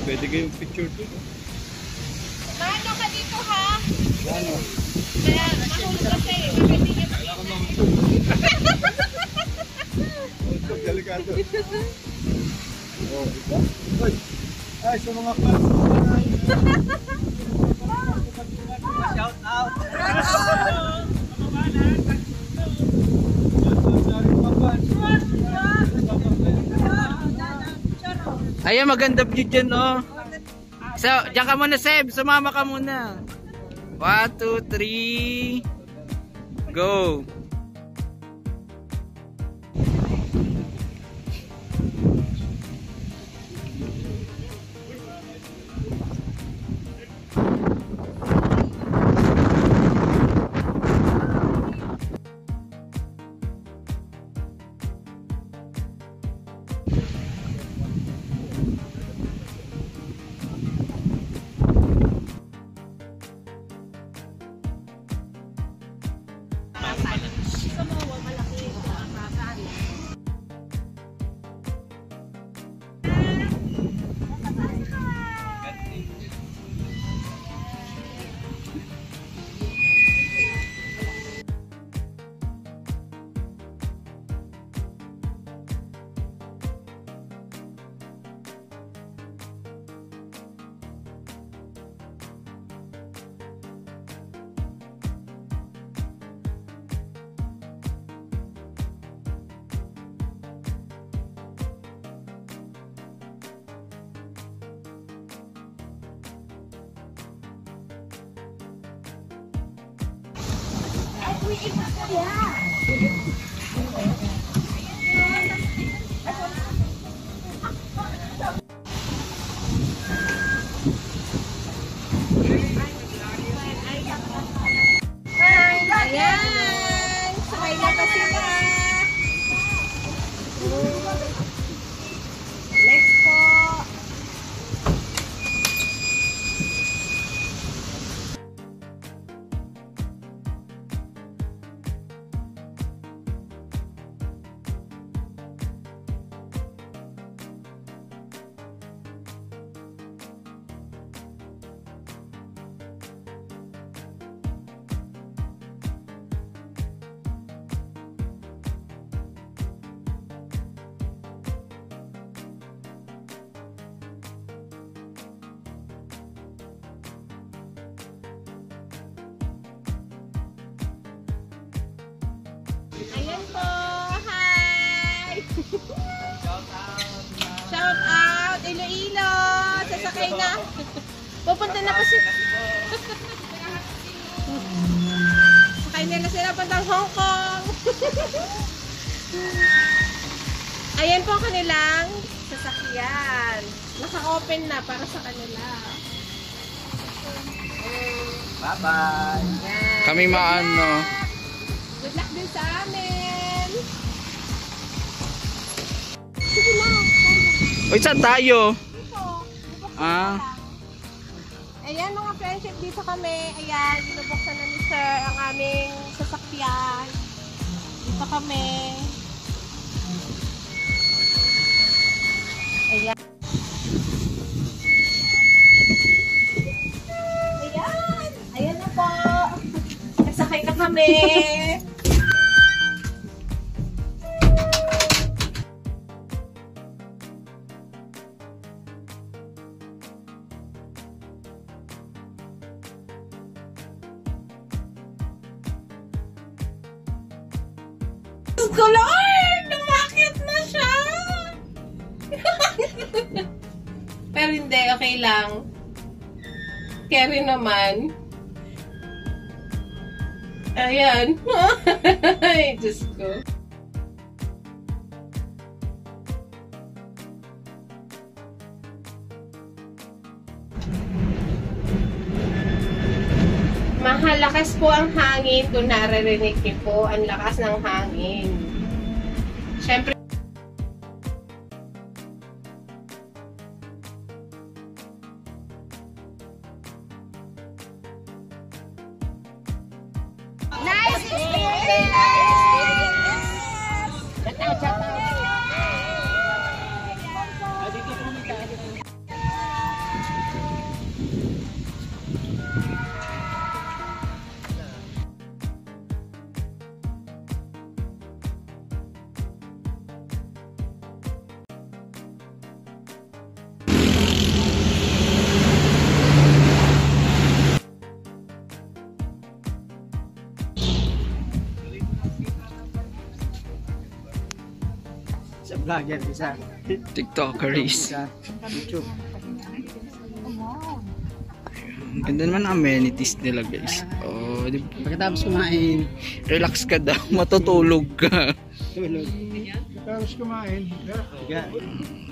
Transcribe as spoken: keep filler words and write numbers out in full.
Pwede kayong picture dito. Maano ka dito ha? Ano? Kaya mahulog kasi. Hindi niya ito, delikado. Oh, ito? Uy! Ay, sa mga fans. Shout out! Ayan, maganda view dyan, oh. So, dyan ka muna, Seb. Sumama ka muna. One, two, three. Go. Ayan! Sakay na pa sila! Next po! Ayan po! Hi! Shout out! Iloilo! Sasakay na! Pupunta na pa sila! Sakay nila sila puntang Hong Kong! Ayan po ang kanilang sasakyan. Naka-open na para sa kanila. Bye-bye! Kami maano. Good luck din sa amin! Sige na! Uy, saan tayo? Dito! Ah. Ayan mga friendship, dito kami. Ayan, binubuksan na ni Sir ang aming sasakyan. Dito kami. Ayan. Ayan! Ayan na po! Nagsakay na kami! Gusto Lord! Lumakit na siya! Pero hindi, okay lang. Carry naman. Ayan. Ay, Diyos ko. Mahalakas po ang hangin. Kung naririnig niyo po, ang lakas ng hangin. Siyempre, nice experience! Shout out, shout out! vlogger, isa. TikTokeries. Isa. YouTube. Ang ganda naman ang amenities nila guys. Oh, di ba? Pagkatapos kumain, Relax ka daw, matutulog ka. tulog. Pagkatapos kumain, yeah.